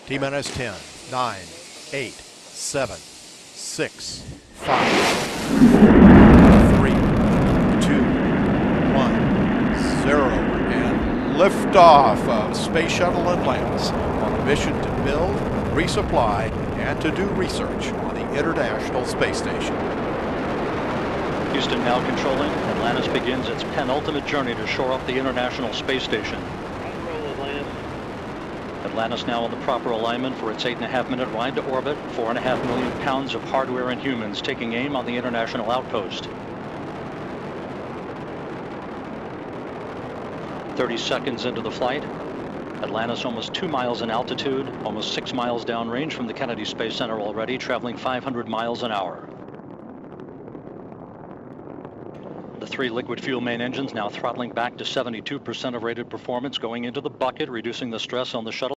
T-minus 10, 9, 8, 7, 6, 5, 3, 2, 1, 0, and liftoff of Space Shuttle Atlantis on a mission to build, resupply, and to do research on the International Space Station. Houston now controlling. Atlantis begins its penultimate journey to shore up the International Space Station. Atlantis now on the proper alignment for its 8.5-minute ride to orbit. 4.5 million pounds of hardware and humans taking aim on the International Outpost. 30 seconds into the flight. Atlantis almost 2 miles in altitude, almost 6 miles downrange from the Kennedy Space Center already, traveling 500 miles an hour. The 3 liquid fuel main engines now throttling back to 72% of rated performance, going into the bucket, reducing the stress on the shuttle.